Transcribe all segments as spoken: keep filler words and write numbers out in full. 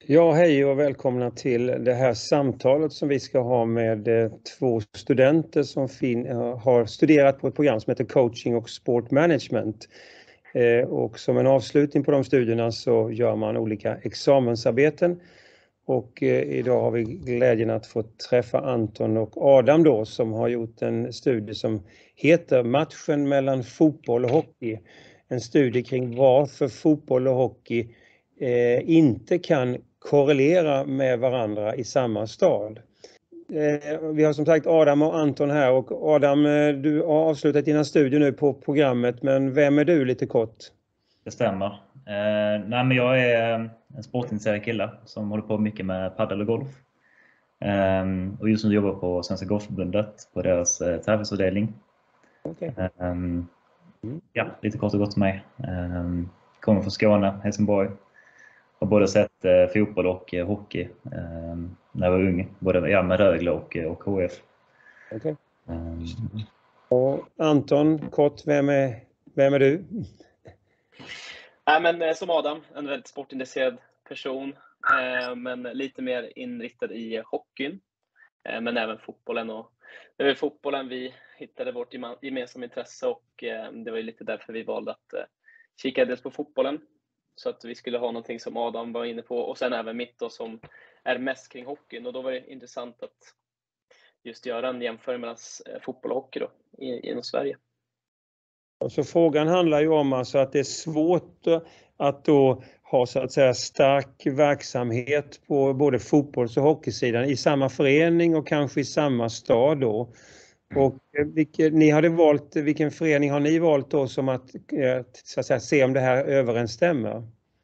Ja, hej och välkomna till det här samtalet som vi ska ha med eh, två studenter som fin- eh, har studerat på ett program som heter Coaching och Sport Management. Eh, och som en avslutning på de studierna så gör man olika examensarbeten. Och eh, idag har vi glädjen att få träffa Anton och Adam då, som har gjort en studie som heter Matchen mellan fotboll och hockey. En studie kring varför fotboll och hockey eh, inte kan korrelera med varandra i samma stad. Eh, vi har som sagt Adam och Anton här, och Adam, eh, du har avslutat dina studier nu på programmet, men vem är du lite kort? Det stämmer. Eh, nej, men jag är en sportintresserad kille som håller på mycket med paddel och golf. Eh, och just nu jobbar på Svenska Golfförbundet på deras eh, tävlingsavdelning. Okay. Eh, mm. Ja, lite kort och gott till mig. Eh, kommer från Skåne, Helsingborg. Har både sett eh, fotboll och eh, hockey eh, när jag var ung. Både ja, med Rögle och, och H F. Okay. Eh, och Anton, kort, vem är, vem är du? Nej, men som Adam, en väldigt sportintresserad person, eh, men lite mer inriktad i hockeyn, eh, men även fotbollen. Och det var fotbollen vi hittade vårt gemensamma intresse, och eh, det var ju lite därför vi valde att eh, kika dels på fotbollen, så att vi skulle ha någonting som Adam var inne på, och sen även mitt då, som är mest kring hockeyn. Och då var det intressant att just göra en jämförelse mellan fotboll och hockey då, i, inom Sverige. Så frågan handlar ju om alltså att det är svårt att då ha så att säga stark verksamhet på både fotbolls- och hockeysidan i samma förening och kanske i samma stad då. Och vilken, ni hade valt, vilken förening har ni valt då som att, så att säga, se om det här överensstämmer?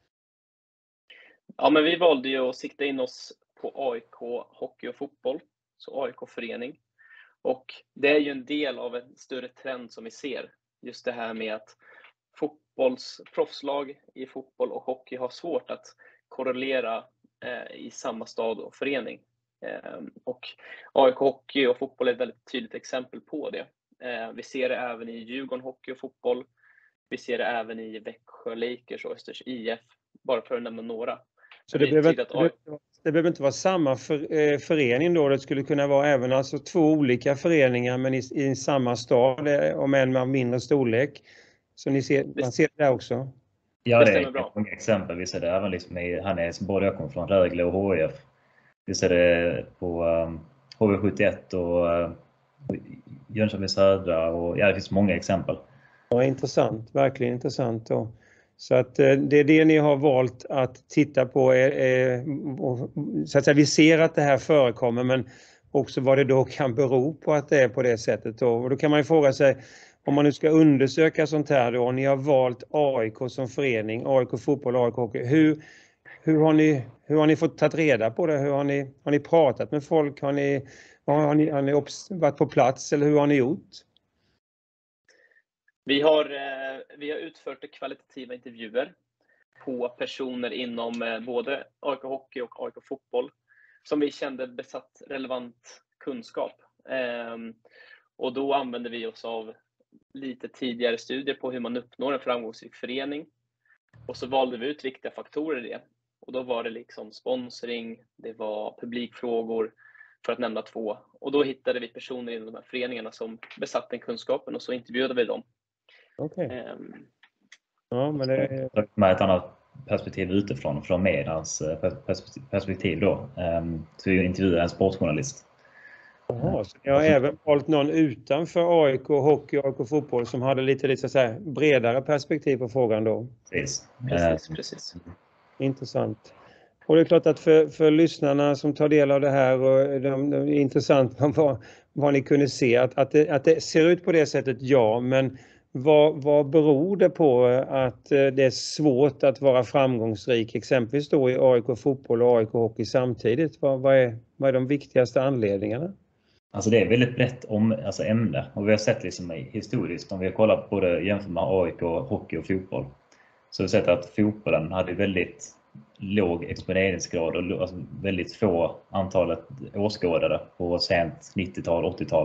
Ja, men vi valde ju att sikta in oss på A I K hockey och fotboll, så A I K-förening. Och det är ju en del av en större trend som vi ser. Just det här med att fotbolls, proffslag i fotboll och hockey har svårt att korrelera eh, i samma stad och förening. Eh, och A I K hockey och fotboll är ett väldigt tydligt exempel på det. Eh, vi ser det även i Djurgården hockey och fotboll. Vi ser det även i Växjö Lakers och Östers I F, bara för att nämna några. Så det behöver, inte, det, det behöver inte vara samma för, eh, förening då, det skulle kunna vara även alltså två olika föreningar men i, i samma stad, om en med mindre storlek. Så ni ser, man ser det där också? Ja, det, det är bra. Många exempel. Vi ser det även liksom i, han är som både jag kommer från Rögle och H F. Vi ser det på um, H V sjuttioett och uh, Jönköping Södra, och ja, det finns många exempel. Ja, intressant, verkligen intressant då. Så att det är det ni har valt att titta på. Så att säga, vi ser att det här förekommer, men också vad det då kan bero på att det är på det sättet då. Och då kan man ju fråga sig, om man nu ska undersöka sånt här då, och ni har valt A I K som förening, A I K fotboll och A I K hockey. Hur, hur, har ni, hur har ni fått ta reda på det? Hur har ni, har ni pratat med folk? Har ni, har ni, har ni varit på plats, eller hur har ni gjort? Vi har, eh, vi har utfört kvalitativa intervjuer på personer inom eh, både A I K hockey och A I K fotboll som vi kände besatt relevant kunskap. Eh, och då använde vi oss av lite tidigare studier på hur man uppnår en framgångsrik förening. Och så valde vi ut viktiga faktorer i det. Och då var det liksom sponsring, det var publikfrågor, för att nämna två. Och då hittade vi personer inom de här föreningarna som besatt den kunskapen, och så intervjuade vi dem. Okej. Okay. Um, ja, men det... Med ett annat perspektiv utifrån, från medians perspektiv då. Um, så vi intervjuade en sportjournalist. Jaha, så jag har även valt någon utanför A I K hockey och A I K fotboll som hade lite, lite så här bredare perspektiv på frågan då. Precis. Precis, precis. Intressant. Och det är klart att för, för lyssnarna som tar del av det här, och de, de är intressant vad, vad ni kunde se, att, att, det, att det ser ut på det sättet, ja, men vad, vad beror det på att det är svårt att vara framgångsrik, exempelvis då i A I K fotboll och A I K hockey samtidigt? Vad, vad, är, vad är de viktigaste anledningarna? Alltså det är väldigt brett om, alltså ämne, och vi har sett liksom historiskt, om vi har kollat både jämfört med A I K, hockey och fotboll, så har vi sett att fotbollen hade väldigt låg exponeringsgrad och alltså väldigt få antalet åskådare på sent nittiotal, åttiotal.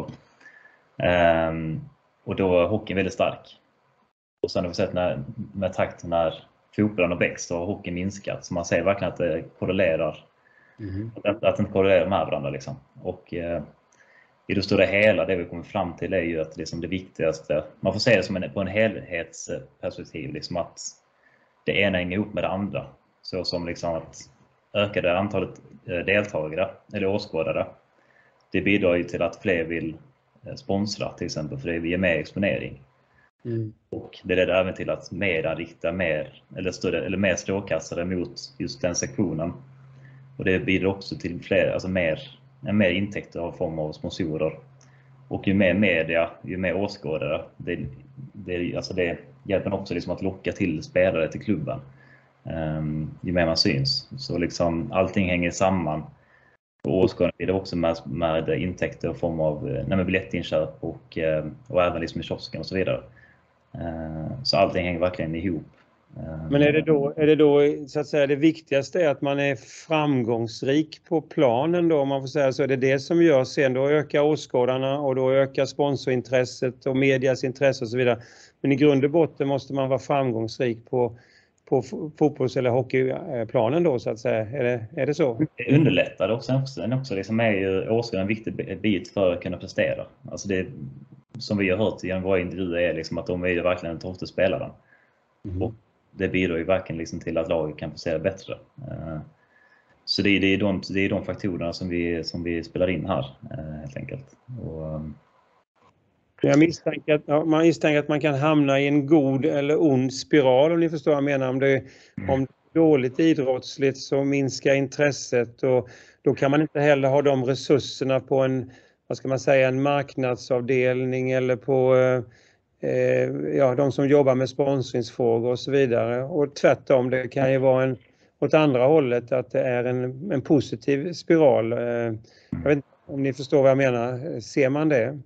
Um, och då var hockeyn väldigt stark. Och sen har vi sett när, med takt när fotbollen har växt och hockeyn minskat. Så man ser verkligen att det korrelerar. Mm. Att, att det inte korrelerar med varandra. Liksom. Och eh, i det stora hela, det vi kommer fram till är ju att liksom det viktigaste, man får se det som en, på en helhetsperspektiv, liksom att det ena hänger ihop med det andra. Så som liksom att ökade antalet deltagare eller åskådare, det bidrar ju till att fler vill sponsra till exempel, för det ger mer exponering. Mm. Och det leder även till att media riktar mer eller större eller mer strålkastare mot just den sektionen. Och det bidrar också till fler, alltså mer, mer intäkter av form av sponsorer. Och ju mer media, ju mer åskådare, det, det, alltså det hjälper också liksom att locka till spelare till klubben. Um, ju mer man syns. Så liksom allting hänger samman. Och åskådare är det också med, med intäkter i form av nej, biljettinköp och, och även liksom i kiosken och så vidare. Uh, så allting hänger verkligen ihop. Uh, Men är det då, är det då så att säga det viktigaste är att man är framgångsrik på planen då, om man får säga så, är det det som gör sen då ökar åskådarna och då ökar sponsorintresset och medias intresse och så vidare. Men i grund och botten måste man vara framgångsrik på på fotbolls- eller hockeyplanen då, så att säga. Är det, är det så? Det underlättar också. också, också liksom är ju åskådaren en viktig bit för att kunna prestera. Alltså det, som vi har hört genom våra intervjuer, är liksom att de är ju verkligen den tolfte spelaren. Mm. Och det bidrar ju verkligen liksom till att laget kan prestera bättre. Så det är, det är, de, det är de faktorerna som vi, som vi spelar in här, helt enkelt. Och, Jag misstänker att, ja, man misstänker att man kan hamna i en god eller ond spiral, om ni förstår vad jag menar. Om det, mm. om det är dåligt idrottsligt så minskar intresset, och då kan man inte heller ha de resurserna på en, vad ska man säga, en marknadsavdelning eller på eh, ja, de som jobbar med sponsringsfrågor och så vidare. Och tvärtom, det kan ju vara en, åt andra hållet, att det är en, en positiv spiral. Eh, jag vet inte om ni förstår vad jag menar. Ser man det?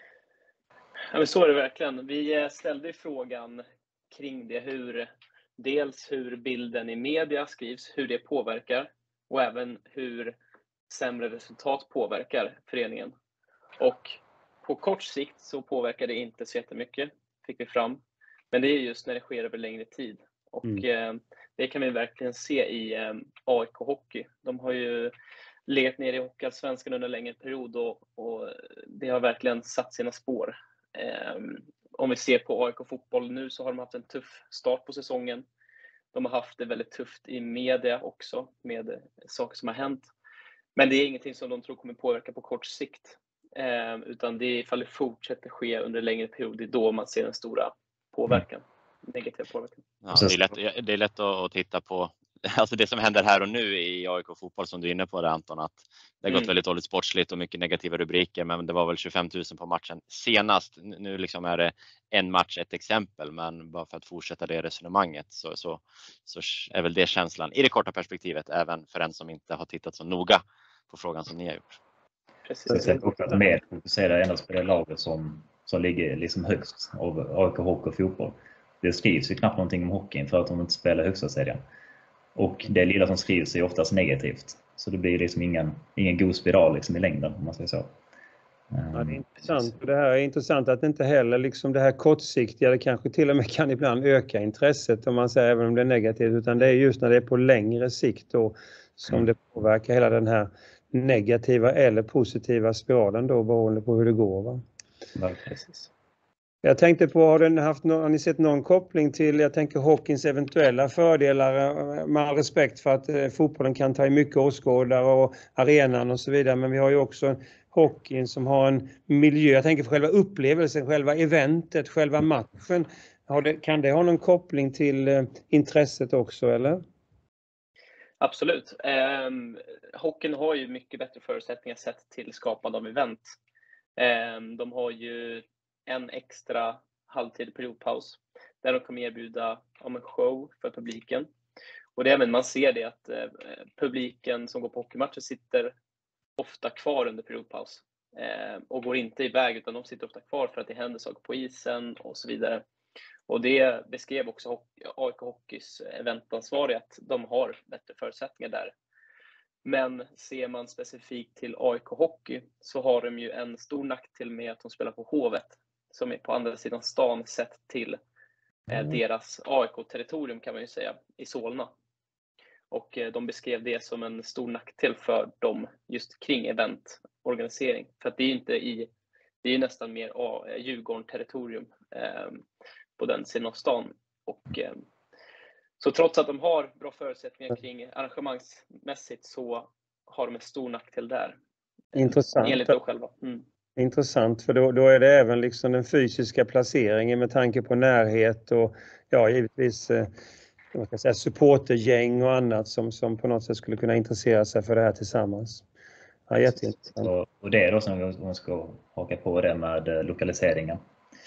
Ja, men så är det verkligen. Vi ställde frågan kring det, hur, dels hur bilden i media skrivs, hur det påverkar, och även hur sämre resultat påverkar föreningen. Och på kort sikt så påverkar det inte så jättemycket, fick vi fram. Men det är just när det sker över längre tid. Och mm. eh, det kan vi verkligen se i eh, A I K Hockey. De har ju legat ner i Hockeyallsvenskan under en längre period, och, och det har verkligen satt sina spår. Um, om vi ser på A I K Fotboll nu, så har de haft en tuff start på säsongen. De har haft det väldigt tufft i media också, med saker som har hänt. Men det är ingenting som de tror kommer påverka på kort sikt. Um, utan det är ifall det fortsätter ske under en längre period, det är då man ser den stora påverkan. Mm. Negativ påverkan. Ja, det är lätt, det är lätt att titta på alltså det som händer här och nu i A I K Fotboll, som du är inne på det, Anton, att det har gått mm. väldigt dåligt sportsligt och mycket negativa rubriker, men det var väl tjugofem tusen på matchen senast. Nu liksom är det en match, ett exempel, men bara för att fortsätta det resonemanget så, så, så är väl det känslan i det korta perspektivet, även för en som inte har tittat så noga på frågan som ni har gjort. Precis. Jag också att mer fokusera endast på det laget som, som ligger liksom högst av A I K Hockey och fotboll. Det skrivs ju knappt någonting om hockeyn för att de inte spelar högsta serien. Och det lilla som skrivs är oftast negativt. Så det blir liksom ingen, ingen god spiral liksom i längden, om man säger så. Ja, det är intressant. Det här är intressant att inte heller liksom det här kortsiktiga, det kanske till och med kan ibland öka intresset, om man säger, även om det är negativt, utan det är just när det är på längre sikt då som mm. det påverkar hela den här negativa eller positiva spiralen då, beroende på hur det går. Va? Ja, precis. Jag tänkte på, har, den haft no- har ni sett någon koppling till, jag tänker hockeyns eventuella fördelar, med all respekt för att eh, fotbollen kan ta i mycket åskådare och arenan och så vidare, men vi har ju också hockeyn som har en miljö, jag tänker för själva upplevelsen, själva eventet, själva matchen. Har det, kan det ha någon koppling till eh, intresset också, eller? Absolut. Eh, hockeyn har ju mycket bättre förutsättningar sett till skapande av event. Eh, de har ju en extra halvtid periodpaus där de kommer erbjuda om en show för publiken. Och det är även, man ser det att eh, publiken som går på hockeymatcher sitter ofta kvar under periodpaus eh, och går inte iväg, utan de sitter ofta kvar för att det händer saker på isen och så vidare. Och det beskrev också A I K Hockeys eventansvarig, att de har bättre förutsättningar där. Men ser man specifikt till A I K Hockey så har de ju en stor nackdel med att de spelar på Hovet, som är på andra sidan stan sett till mm. deras A I K-territorium kan man ju säga, i Solna. Och de beskrev det som en stor nackdel för dem just kring eventorganisering. För att det är inte i, det är nästan mer Djurgården-territorium eh, på den sidan av stan. Och, eh, så trots att de har bra förutsättningar kring arrangemangsmässigt så har de en stor nackdel där. Intressant. Enligt dem själva. Mm. Intressant, för då, då är det även liksom den fysiska placeringen med tanke på närhet och ja, givetvis eh, man kan säga supportergäng och annat som, som på något sätt skulle kunna intressera sig för det här tillsammans. Ja, jätteintressant. Och, och det är då som vi ska haka på det med lokaliseringen.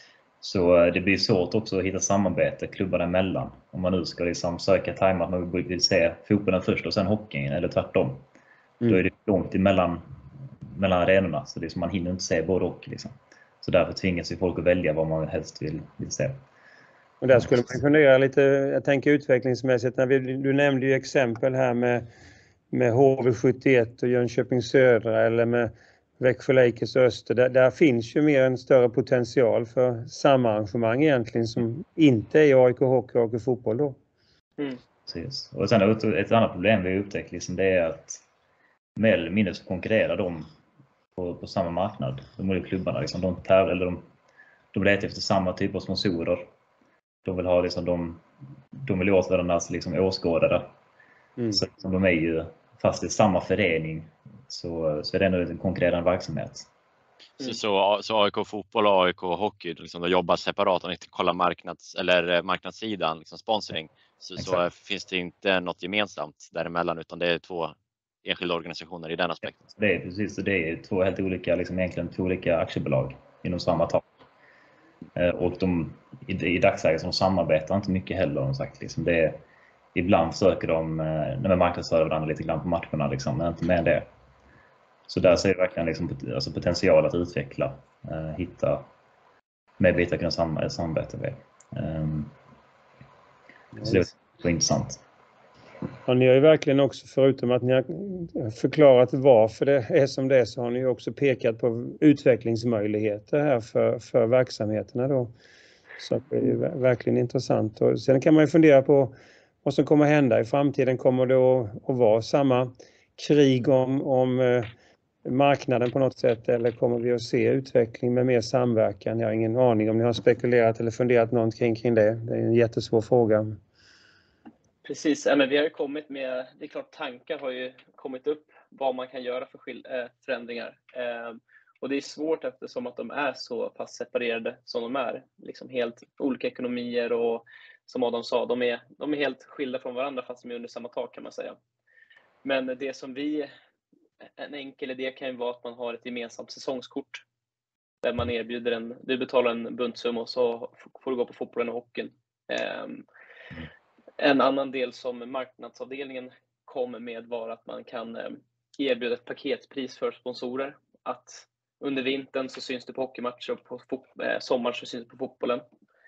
Så det blir svårt också att hitta samarbete klubbarna emellan. Om man nu ska liksom söka time att man vill se fotbollen först och sen hockeyn eller tvärtom. Mm. Då är det långt emellan mellan arenorna, så det är som man hinner inte se både och liksom. Så därför tvingas ju folk att välja vad man helst vill, vill se. Och där skulle man fundera lite, jag tänker utvecklingsmässigt, när vi, du nämnde ju exempel här med, med H V sjuttioett och Jönköping Södra eller med Växjö Lakers och Öster. Där, där finns ju mer en större potential för samarrangemang egentligen som inte är A I K Hockey och A I K Fotboll då. Mm. Precis. Och sen ett, ett annat problem vi upptäckt liksom, det är att mer eller mindre så konkurrerar de på, på samma marknad. De olika klubbarna liksom, de tävlar, eller de, de letar efter samma typ av sponsorer. De vill ha liksom, de, de vill åt varandras liksom åskådare. Mm. Så liksom, de är ju fast i samma förening, så, så är det ändå en konkurrerande verksamhet. Mm. Så, så, så A I K Fotboll och A I K Hockey liksom, de jobbar separat och inte kollar marknads, eller marknadssidan, liksom sponsring. Så, så finns det inte något gemensamt däremellan, utan det är två enskilda organisationer i den aspekten. Det är precis, det är två helt olika, liksom egentligen två olika aktiebolag inom samma tak. Och de, i, i dagsläget som samarbetar inte mycket heller, har de sagt. Liksom det är, ibland försöker de, de marknadsför varandra lite grann på matcherna, liksom, men inte med det. Så där ser vi verkligen liksom, alltså potential att utveckla, eh, hitta med bitar att kunna sam- samarbeta med. Um, så det är intressant. Ja, ni har ju verkligen också, förutom att ni har förklarat varför det är som det är, så har ni ju också pekat på utvecklingsmöjligheter här för, för verksamheterna då. Så det är ju verkligen intressant. Och sen kan man ju fundera på vad som kommer hända i framtiden. Kommer det att, att vara samma krig om, om marknaden på något sätt, eller kommer vi att se utveckling med mer samverkan? Jag har ingen aning om ni har spekulerat eller funderat någonting kring det. Det är en jättesvår fråga. Precis, men vi har ju kommit med, det är klart tankar har ju kommit upp vad man kan göra för förändringar. Och det är svårt eftersom att de är så pass separerade som de är. Liksom helt olika ekonomier och som Adam sa, de är, de är helt skilda från varandra fast de är under samma tak kan man säga. Men det som vi, en enkel idé kan ju vara att man har ett gemensamt säsongskort. Där man erbjuder en, du betalar en buntsumma och så får du gå på fotbollen och hockeyn. En annan del som marknadsavdelningen kommer med var att man kan erbjuda ett paketpris för sponsorer. Att under vintern så syns det på hockeymatcher och på fot- sommar så syns det på fotbollen.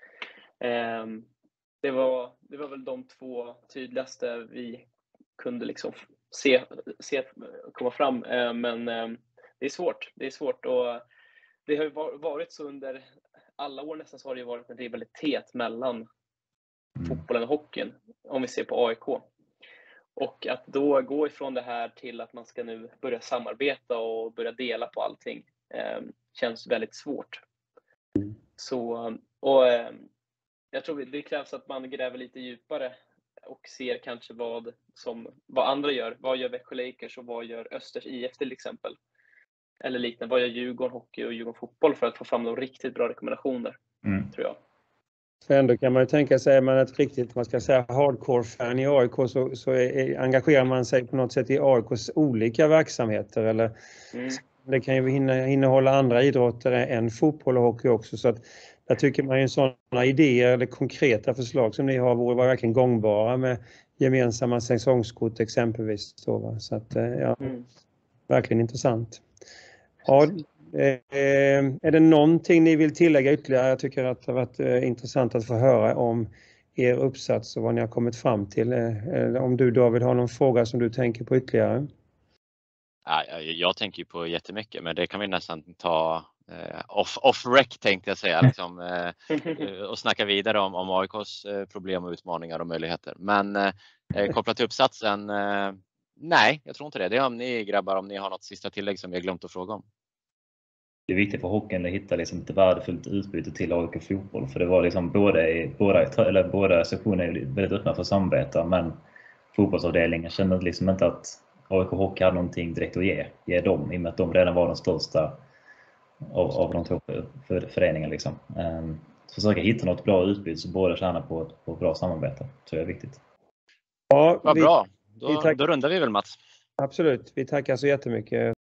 Det var, det var väl de två tydligaste vi kunde liksom se, se komma fram. Men det är svårt. Det är svårt och det har ju varit så under alla år nästan, så har det ju varit en rivalitet mellan fotbollen och hockeyn, om vi ser på A I K. Och att då gå ifrån det här till att man ska nu börja samarbeta och börja dela på allting eh, känns väldigt svårt. Så, och eh, jag tror det krävs att man gräver lite djupare och ser kanske vad, som, vad andra gör. Vad gör Växjö Lakers och vad gör Östers I F till exempel? Eller liknande, vad gör Djurgården Hockey och Djurgården Fotboll för att få fram de riktigt bra rekommendationer, mm. tror jag. För ändå kan man ju tänka sig, är man ett riktigt, man ska säga hardcore-fan i A I K, så, så är, engagerar man sig på något sätt i A I Ks olika verksamheter. Eller, mm. Det kan ju innehålla andra idrotter än fotboll och hockey också. Så att jag tycker man ju sådana idéer eller konkreta förslag som ni har vore verkligen gångbara med gemensamma säsongskort exempelvis. Så, va? Så att, ja, mm. verkligen intressant. Ja, är det någonting ni vill tillägga ytterligare? Jag tycker att det har varit intressant att få höra om er uppsats och vad ni har kommit fram till. Om du, David, har någon fråga som du tänker på ytterligare? Ja, jag tänker på jättemycket, men det kan vi nästan ta off, off rec tänkte jag säga, liksom, eh, och snacka vidare om, om A I K:s eh, problem och utmaningar och möjligheter. Men eh, kopplat till uppsatsen, eh, nej, jag tror inte det. Det är om ni grabbar, om ni har något sista tillägg som jag glömt att fråga om. Det är viktigt för hockeyn att hitta liksom ett värdefullt utbyte till A I K fotboll. För det var liksom båda, båda, eller båda sektioner är väldigt öppna för samarbete, men fotbollsavdelningen kände liksom inte att A I K Hockey hade någonting direkt att ge, ge dem, i och med att de redan var de största av, av de två för, föreningarna. Liksom. Um, försöka hitta något bra utbyte så båda tjänar på, på bra samarbete, tror jag är viktigt. Ja, vad vi, bra, då, vi tack- då rundar vi väl, Mats. Absolut, vi tackar så jättemycket.